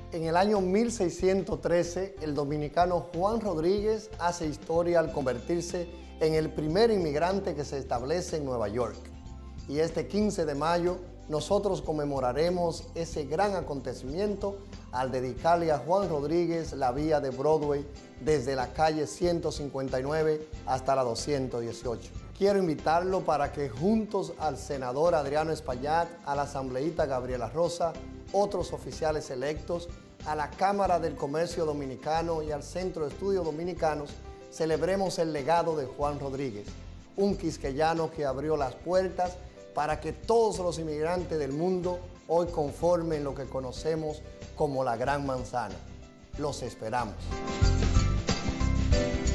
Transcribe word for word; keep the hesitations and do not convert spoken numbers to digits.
En el año mil seiscientos trece, el dominicano Juan Rodríguez hace historia al convertirse en el primer inmigrante que se establece en Nueva York. Y este quince de mayo, nosotros conmemoraremos ese gran acontecimiento al dedicarle a Juan Rodríguez la vía de Broadway desde la calle ciento cincuenta y nueve hasta la doscientos dieciocho. Quiero invitarlo para que juntos al senador Adriano Espaillat, a la asambleísta Gabriela Rosa, otros oficiales electos, a la Cámara del Comercio Dominicano y al Centro de Estudios Dominicanos, celebremos el legado de Juan Rodríguez, un quisqueyano que abrió las puertas para que todos los inmigrantes del mundo hoy conformen lo que conocemos como la Gran Manzana. Los esperamos.